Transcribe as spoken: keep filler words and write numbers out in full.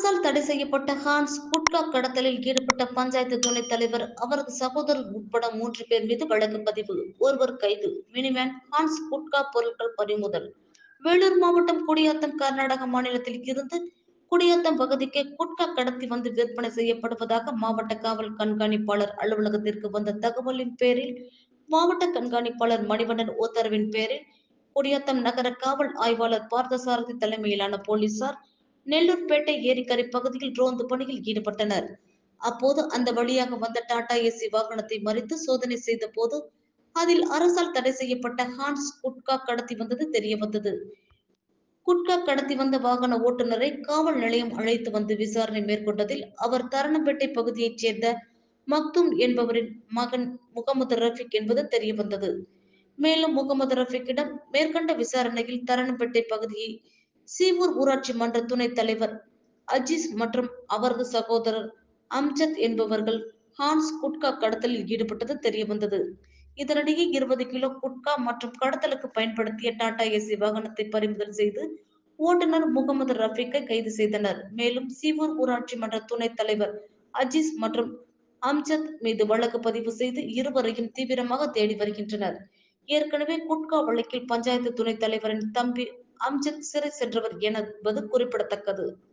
அரசால் தடை செய்யப்பட்ட ஹான்ஸ் குட்கா கடத்தலில் ஈடுபட்ட பஞ்சாயத்து துணைத் தலைவர் அவரது சகோதரர் உட்பட மூன்று பேர் மீது வழக்கு பதிவு. ஒருவர் கைது. மினிவேன் ஹான்ஸ் குட்கா பொருட்கள் பறிமுதல். வேலூர் மாவட்டம் குடியாத்தம் கர்நாடக மாநிலத்தில் இருந்து குடியாத்தம் பகுதிக்கு குட்கா கடத்தி வந்து விற்பனை செய்யப்படுவதாக மாவட்ட காவல் கண்காணிப்பாளர் அலுவலகத்திற்கு வந்த தகவலின் பேரில் மாவட்ட கண்காணிப்பாளர் மணிவண்ணன் உத்தரவின் பேரில் குடியாத்தம் நகர காவல் ஆய்வாளர் பார்த்தசாரதி தலைமையிலான போலீசார் நெல்லூர்பேட்டை ஏரிக்கரை பகுதியில் ரோந்து பணியில் ஈடுபட்டனர். அப்போது அந்த வழியாக வந்த டாடா ஏசி வாகனத்தை மறித்து சோதனை செய்த போது அதில் அரசால் தடை செய்யப்பட்ட ஹான்ஸ் குட்கா கடத்தி வந்தது தெரியவந்தது. குட்கா கடத்தி வந்த வாகன ஓட்டுநரை காவல் நிலையம் அழைத்து வந்து விசாரணை மேற்கொண்டதில் அவர் தரணம்பேட்டை பகுதியைச் சேர்ந்த மக்தும் என்பவரின் மகன் முகமது ரஃபிக் என்பது தெரியவந்தது. மேலும் முகமது ரஃபிக்கிடம் மேற்கண்ட விசாரணையில் தரணம்பேட்டை பகுதியை சீவூர் ஊராட்சி மன்ற துணைத் தலைவர் அஜீஸ் மற்றும் அவரது சகோதரர் அம்ஜத் என்பவர்கள் ஹான்ஸ் குட்கா கடத்தலில் ஈடுபட்டது தெரியவந்தது. இதனிடையே இருபது கிலோ குட்கா மற்றும் கடத்தலுக்கு பயன்படுத்திய டாடா ஏசி வாகனத்தை பறிமுதல் செய்து ஓட்டுநர் முகமது ரஃபீக்கை கைது செய்தனர். மேலும் சீவூர் ஊராட்சி மன்ற துணைத் தலைவர் அஜீஸ் மற்றும் அம்ஜத் மீது வழக்கு பதிவு செய்து இருவரையும் தீவிரமாக தேடி வருகின்றனர். ஏற்கனவே குட்கா வழக்கில் பஞ்சாயத்து துணைத் தலைவரின் தம்பி அம்ஜத் சிறை சென்றவர் என்பது குறிப்பிடத்தக்கது.